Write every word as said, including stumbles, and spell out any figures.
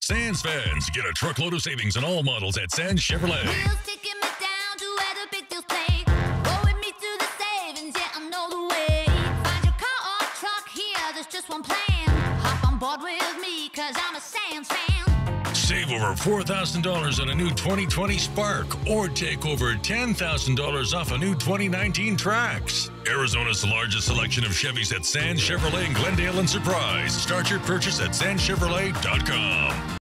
Sands fans, get a truckload of savings on all models at Sands Chevrolet. Wheels taking me down to where the big deals play. Go with me to the savings, yeah, I know the way. Find your car or truck here, there's just one plan. Hop on board with me, cause I'm a Sands fan. Save over four thousand dollars on a new twenty twenty Spark, or take over ten thousand dollars off a new twenty nineteen Trax. Arizona's largest selection of Chevys at Sands Chevrolet in Glendale and Surprise. Start your purchase at sands chevrolet dot com.